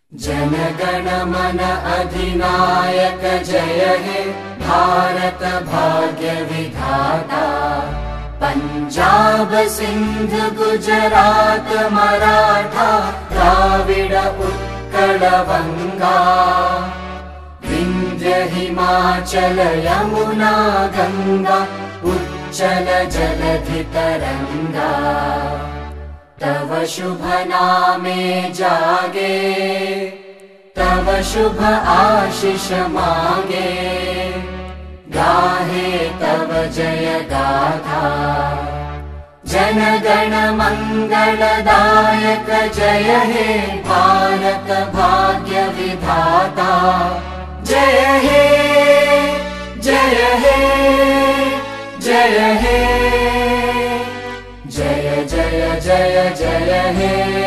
जनगण मन अधिनायक जय हे भारत भाग्य विधाता। पंजाब सिंध गुजरात मराठा द्राविड उत्कल बंगा। विंध्य हिमाचल यमुना गंगा उच्चल जलधि तरंगा। तव शुभ नामे जागे तव शुभ आशीष मागे। गाहे तव जय गाथा जनगण मंगलदायक जय हे भारत भाग्य विधाता। जय हे जय हे जय हे जय जय जय जय हे।